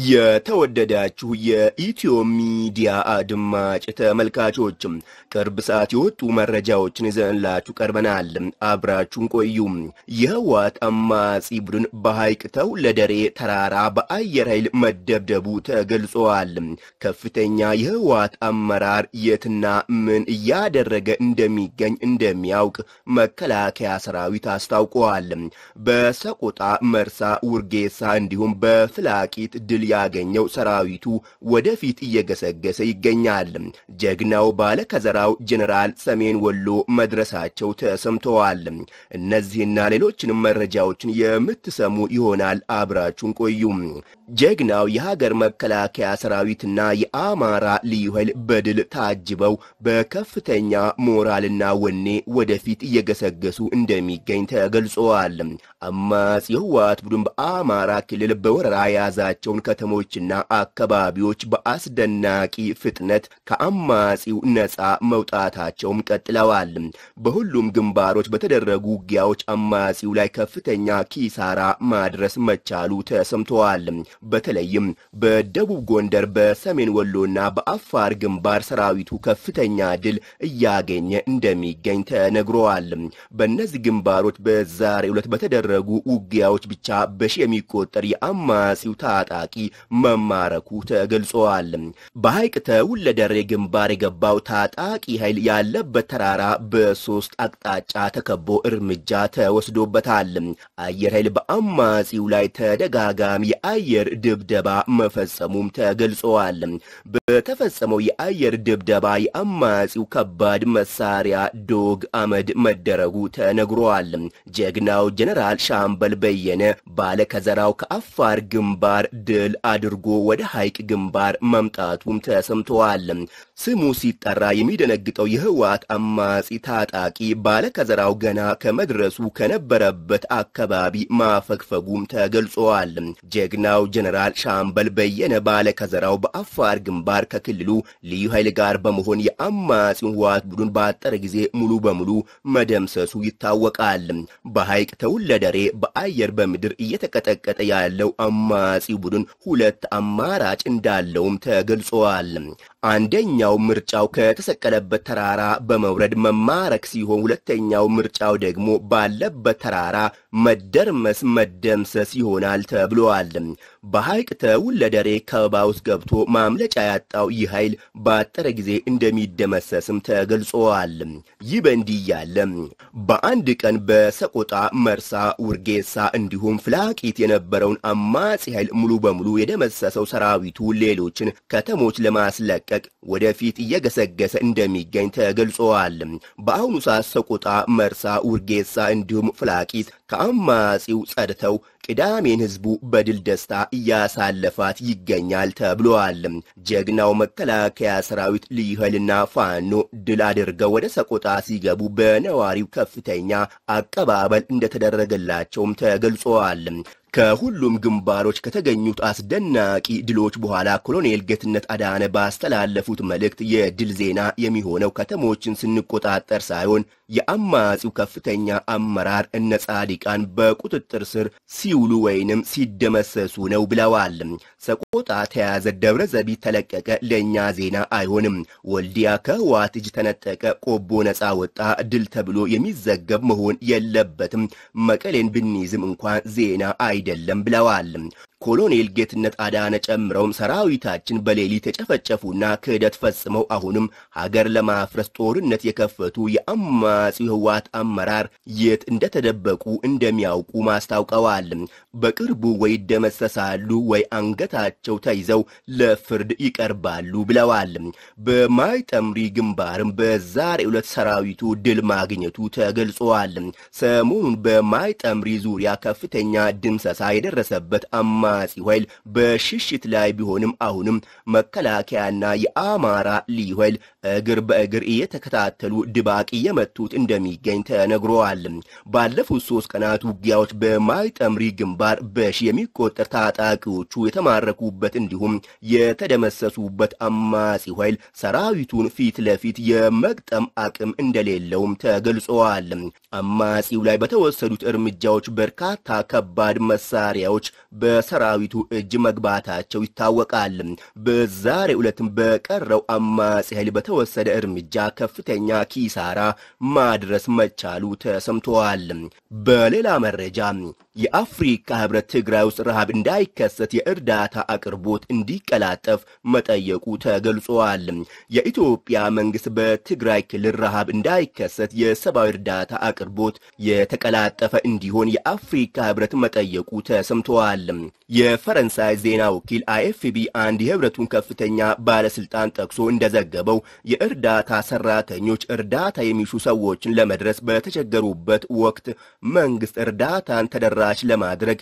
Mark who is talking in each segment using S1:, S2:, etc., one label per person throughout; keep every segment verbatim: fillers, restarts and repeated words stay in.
S1: የተወደዳችሁ የኢትዮ ሚዲያ አድማጭ ተመልካቾችም ቅርብ ሰዓት የወጡ መረጃዎችን ይዘንላችሁ ቀርበናል። አብራችሁን ቆዩ። የህወሓት አማጺ ቡድን በሐይቅ ተውለደሬ ተራራ በአየር ኃይል መደብደቡ ተገልጿል። ከፍተኛ የህወሓት አመራር የትና ምን እያደረገ እንደሚገኝ እንደሚያውቅ መከላከያ ሰራዊት አስታውቋል። በሰቆጣ መርሳ፣ ውርጌሳ እንዲሁም በፍላቂት ድል ያገኘው ሰራዊቱ ወደፊት እየገሰገሰ ይገኛል። ጀግናው ባለ ከዘራው ጀነራል ሰሜን ወሎ መድረሳቸው ተሰምተዋል። እነዚህና ሌሎችንም መረጃዎችን የምትሰሙ ይሆናል። አብራችሁን ቆዩ። ጀግናው የሀገር መከላከያ ሰራዊትና የአማራ ልዩ ኃይል በድል ታጅበው በከፍተኛ ሞራልና ወኔ ወደፊት እየገሰገሱ እንደሚገኝ ተገልጿል። አማጺ የህወሓት ቡድን በአማራ ክልል በወረራ የያዛቸውን ከተሞችና አካባቢዎች በአስደናቂ ፍጥነት ከአማጺው ነፃ መውጣታቸውም ቀጥለዋል። በሁሉም ግንባሮች በተደረጉ ውጊያዎች አማጺው ላይ ከፍተኛ ኪሳራ ማድረስ መቻሉ ተሰምተዋል። በተለይም በደቡብ ጎንደር፣ በሰሜን ወሎና በአፋር ግንባር ሰራዊቱ ከፍተኛ ድል እያገኘ እንደሚገኝ ተነግሯል። በእነዚህ ግንባሮች በዛሬው ዕለት በተደረጉ ውጊያዎች ብቻ በሺ የሚቆጠር የአማጺው ታጣቂ መማረኩ ተገልጿል። በሐይቅ ተውለደሬ ግንባር የገባው ታጣቂ ኃይል ያለበት ተራራ በሶስት አቅጣጫ ተከቦ እርምጃ ተወስዶበታል። አየር ኃይል በአማጺው ላይ ተደጋጋሚ የአየር ድብደባ መፈጸሙም ተገልጿል። በተፈጸመው የአየር ድብደባ የአማጺው ከባድ መሳሪያ ዶግ አመድ መደረጉ ተነግሯል። ጀግናው ጀነራል ሻምበል በየነ ባለ ከዘራው ከአፋር ግንባር ድል አድርጎ ወደ ሐይቅ ግንባር መምጣቱም ተሰምተዋል። ስሙ ሲጠራ የሚደነግጠው የህወሓት አማጺ ታጣቂ ባለ ከዘራው ገና ከመድረሱ ከነበረበት አካባቢ ማፈግፈጉም ተገልጿል። ጀግናው ጀነራል ሻምበል በየነ ባለ ከዘራው በአፋር ግንባር ከክልሉ ልዩ ኃይል ጋር በመሆን የአማጺውን ህወሓት ቡድን ባጠረ ጊዜ ሙሉ በሙሉ መደምሰሱ ይታወቃል። በሐይቅ ተውለደሬ በአየር በምድር እየተቀጠቀጠ ያለው አማጺ ቡድን ሁለት አማራጭ እንዳለውም ተገልጿል። አንደኛው ምርጫው ከተሰቀለበት ተራራ በመውረድ መማረክ ሲሆን፣ ሁለተኛው ምርጫው ደግሞ ባለበት ተራራ መደርመስ መደምሰስ ይሆናል ተብሏል። በሐይቅ ተውለደሬ ከበባ ውስጥ ገብቶ ማምለጫ ያጣው ይህ ኃይል ባጠረ ጊዜ እንደሚደመሰስም ተገልጿል። ይህ በእንዲህ ያለ በአንድ ቀን በሰቆጣ መርሳ፣ ውርጌሳ እንዲሁም ፍላቂት የነበረውን አማጺ ኃይል ሙሉ በሙሉ የደመሰሰው ሰራዊቱ ሌሎችን ከተሞች ለማስለቀቅ ወደፊት እየገሰገሰ እንደሚገኝ ተገልጿል። በአሁኑ ሰዓት ሰቆጣ፣ መርሳ፣ ውርጌሳ እንዲሁም ፍላቂት ከአማጺው ጸድተው ቅዳሜን ህዝቡ በድል ደስታ እያሳለፋት ይገኛል ተብሏል። ጀግናው መከላከያ ሰራዊት ልዩ ኃይልና ፋኖ ድል አድርገው ወደ ሰቆጣ ሲገቡ በነዋሪው ከፍተኛ አቀባበል እንደተደረገላቸውም ተገልጿል። ከሁሉም ግንባሮች ከተገኙት አስደናቂ ድሎች በኋላ ኮሎኔል ጌትነት አዳነ ባስተላለፉት መልእክት የድል ዜና የሚሆነው ከተሞችን ስንቆጣጠር ሳይሆን የአማጺው ከፍተኛ አመራር እነ ጻድቃን በቁጥጥር ስር ሲውሉ ወይንም ሲደመሰሱ ነው ብለዋል። ሰቆጣ ተያዘ፣ ደብረ ዘቢት ተለቀቀ ለኛ ዜና አይሆንም። ወልዲያ ከህወሓት እጅ ተነጠቀ፣ ቆቦ ነፃ ወጣ ድል ተብሎ የሚዘገብ መሆን የለበትም። መቀሌን ብንይዝም እንኳን ዜና አይደለም ብለዋል። ኮሎኔል ጌትነት አዳነ ጨምረውም ሰራዊታችን በሌሊት የጨፈጨፉና ክህደት ፈጽመው አሁንም ሀገር ለማፍረስ ጦርነት የከፈቱ የአማጺው ህወሓት አመራር የት እንደተደበቁ እንደሚያውቁ ማስታውቀዋል። በቅርቡ ወይ ይደመሰሳሉ ወይ አንገታቸው ተይዘው ለፍርድ ይቀርባሉ ብለዋል። በማይጠምሪ ግንባርም በዛሬው ዕለት ሰራዊቱ ድል ማግኘቱ ተገልጿል። ሰሞኑን በማይጠምሪ ዙሪያ ከፍተኛ ድምሰሳ የደረሰበት አማ አማጺ ኃይል በሽሽት ላይ ቢሆንም አሁንም መከላከያና የአማራ ልዩ ኃይል እግር በእግር እየተከታተሉ ድባቅ እየመቱት እንደሚገኝ ተነግሯል። ባለፉት ሶስት ቀናት ውጊያዎች በማይጠምሪ ግንባር በሺ የሚቆጠር ታጣቂዎቹ የተማረኩበት እንዲሁም የተደመሰሱበት አማጺው ኃይል ሰራዊቱን ፊት ለፊት የመግጠም አቅም እንደሌለውም ተገልጿል። አማጺው ላይ በተወሰዱት እርምጃዎች በርካታ ከባድ መሳሪያዎች በሰራዊቱ እጅ መግባታቸው ይታወቃል። በዛሬው ዕለትም በቀረው አማጺ ኃይል በተወሰደ እርምጃ ከፍተኛ ኪሳራ ማድረስ መቻሉ ተሰምቷል። በሌላ መረጃ የአፍሪካ ህብረት ትግራይ ውስጥ ረሃብ እንዳይከሰት የእርዳታ አቅርቦት እንዲቀላጠፍ መጠየቁ ተገልጿል። የኢትዮጵያ መንግስት በትግራይ ክልል ረሃብ እንዳይከሰት የሰብአዊ እርዳታ አቅርቦት የተቀላጠፈ እንዲሆን የአፍሪካ ህብረት መጠየቁ ተሰምቷል። የፈረንሳይ ዜና ወኪል አይኤፍቢ አንድ የህብረቱን ከፍተኛ ባለስልጣን ጠቅሶ እንደዘገበው የእርዳታ ሰራተኞች እርዳታ የሚሹ ሰዎችን ለመድረስ በተቸገሩበት ወቅት መንግስት እርዳታን ተደራ ለማድረግ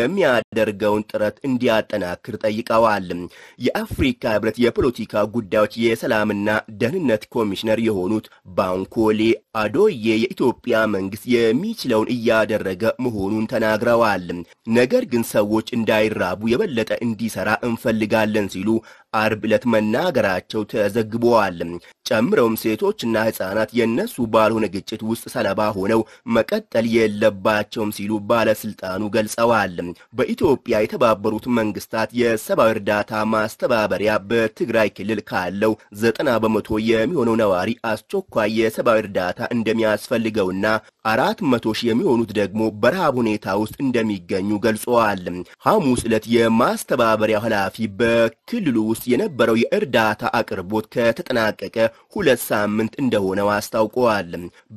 S1: የሚያደርገውን ጥረት እንዲያጠናክር ጠይቀዋል። የአፍሪካ ህብረት የፖለቲካ ጉዳዮች የሰላምና ደህንነት ኮሚሽነር የሆኑት ባንኮሌ አዶዬ የኢትዮጵያ መንግስት የሚችለውን እያደረገ መሆኑን ተናግረዋል። ነገር ግን ሰዎች እንዳይራቡ የበለጠ እንዲሰራ እንፈልጋለን ሲሉ አርብ ዕለት መናገራቸው ተዘግቧል። ጨምረውም ሴቶችና ህፃናት የነሱ ባልሆነ ግጭት ውስጥ ሰለባ ሆነው መቀጠል የለባቸውም ሲሉ ባለስልጣኑ ገልጸዋል። በኢትዮጵያ የተባበሩት መንግስታት የሰብአዊ እርዳታ ማስተባበሪያ በትግራይ ክልል ካለው ዘጠና በመቶ የሚሆነው ነዋሪ አስቸኳይ የሰብአዊ እርዳታ እንደሚያስፈልገውና አራት መቶ ሺህ የሚሆኑት ደግሞ በረሃብ ሁኔታ ውስጥ እንደሚገኙ ገልጸዋል። ሐሙስ ዕለት የማስተባበሪያው ኃላፊ በክልሉ ውስጥ የነበረው የእርዳታ አቅርቦት ከተጠናቀቀ ሁለት ሳምንት እንደሆነው አስታውቀዋል።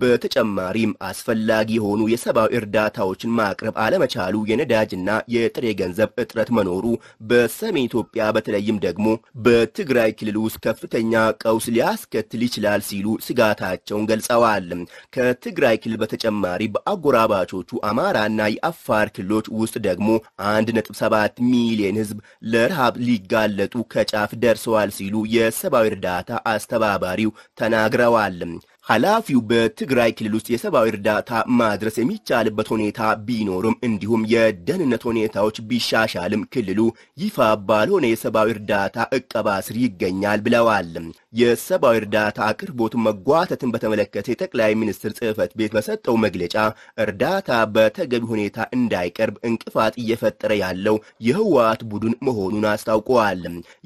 S1: በተጨማሪም አስፈላጊ የሆኑ የሰብአዊ እርዳታዎችን ማቅረብ አለመቻሉ፣ የነዳጅና የጥሬ ገንዘብ እጥረት መኖሩ በሰሜን ኢትዮጵያ በተለይም ደግሞ በትግራይ ክልል ውስጥ ከፍተኛ ቀውስ ሊያስከትል ይችላል ሲሉ ስጋታቸውን ገልጸዋል። ከትግራይ ክልል በተጨማሪ በአጎራባቾቹ አማራና የአፋር ክልሎች ውስጥ ደግሞ አንድ ነጥብ ሰባት ሚሊዮን ህዝብ ለረሃብ ሊጋለጡ ከጫፍ ደርሰዋል ሲሉ የሰብአዊ እርዳታ አስተባባሪው ተናግረዋል። ኃላፊው በትግራይ ክልል ውስጥ የሰብአዊ እርዳታ ማድረስ የሚቻልበት ሁኔታ ቢኖርም እንዲሁም የደህንነት ሁኔታዎች ቢሻሻልም ክልሉ ይፋ ባልሆነ የሰብአዊ እርዳታ እቀባ ስር ይገኛል ብለዋል። የሰብአዊ እርዳታ አቅርቦት መጓተትን በተመለከተ የጠቅላይ ሚኒስትር ጽሕፈት ቤት በሰጠው መግለጫ እርዳታ በተገቢ ሁኔታ እንዳይቀርብ እንቅፋት እየፈጠረ ያለው የህወሓት ቡድን መሆኑን አስታውቀዋል።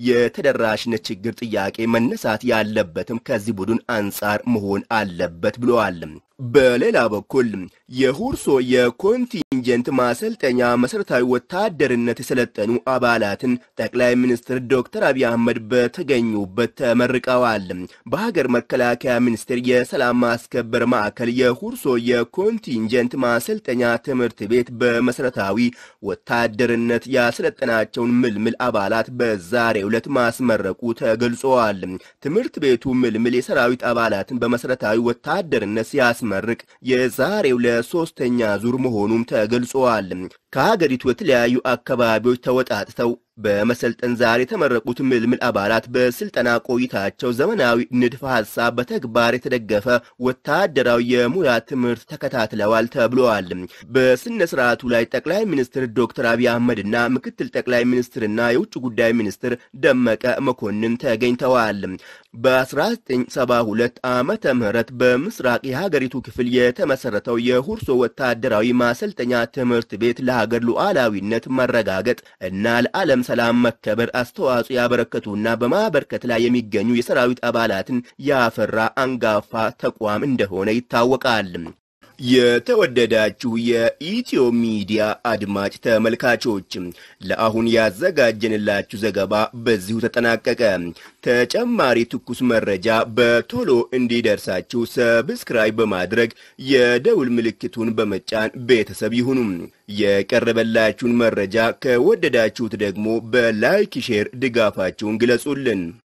S1: የተደራሽነት ችግር ጥያቄ መነሳት ያለበትም ከዚህ ቡድን አንጻር መሆን አለበት ብለዋል። በሌላ በኩል የሁርሶ የኮንቲንጀንት ማሰልጠኛ መሰረታዊ ወታደርነት የሰለጠኑ አባላትን ጠቅላይ ሚኒስትር ዶክተር አብይ አህመድ በተገኙበት ተመርቀዋል። በሀገር መከላከያ ሚኒስቴር የሰላም ማስከበር ማዕከል የሁርሶ የኮንቲንጀንት ማሰልጠኛ ትምህርት ቤት በመሰረታዊ ወታደርነት ያሰለጠናቸውን ምልምል አባላት በዛሬው ዕለት ማስመረቁ ተገልጿል። ትምህርት ቤቱ ምልምል የሰራዊት አባላትን በመሰረታዊ ወታደርነት ሲያስ መርቅ የዛሬው ለሶስተኛ ዙር መሆኑም ተገልጿል። ከሀገሪቱ የተለያዩ አካባቢዎች ተወጣጥተው በመሰልጠን ዛሬ የተመረቁት ምልምል አባላት በስልጠና ቆይታቸው ዘመናዊ ንድፈ ሐሳብ በተግባር የተደገፈ ወታደራዊ የሙያ ትምህርት ተከታትለዋል ተብሏል። በስነ ስርዓቱ ላይ ጠቅላይ ሚኒስትር ዶክተር አብይ አህመድና ምክትል ጠቅላይ ሚኒስትርና የውጭ ጉዳይ ሚኒስትር ደመቀ መኮንን ተገኝተዋል። በአስራ ዘጠኝ ሰባ ሁለት ዓመተ ምህረት በምስራቅ የሀገሪቱ ክፍል የተመሰረተው የሁርሶ ወታደራዊ ማሰልጠኛ ትምህርት ቤት ለሀገር ሉዓላዊነት መረጋገጥ እና ለዓለም ሰላም መከበር አስተዋጽኦ ያበረከቱና በማበርከት ላይ የሚገኙ የሰራዊት አባላትን ያፈራ አንጋፋ ተቋም እንደሆነ ይታወቃል። የተወደዳችሁ የኢትዮ ሚዲያ አድማጭ ተመልካቾች ለአሁን ያዘጋጀንላችሁ ዘገባ በዚሁ ተጠናቀቀ። ተጨማሪ ትኩስ መረጃ በቶሎ እንዲደርሳችሁ ሰብስክራይብ በማድረግ የደውል ምልክቱን በመጫን ቤተሰብ ይሁኑ። የቀረበላችሁን መረጃ ከወደዳችሁት ደግሞ በላይክ ሼር ድጋፋችሁን ግለጹልን።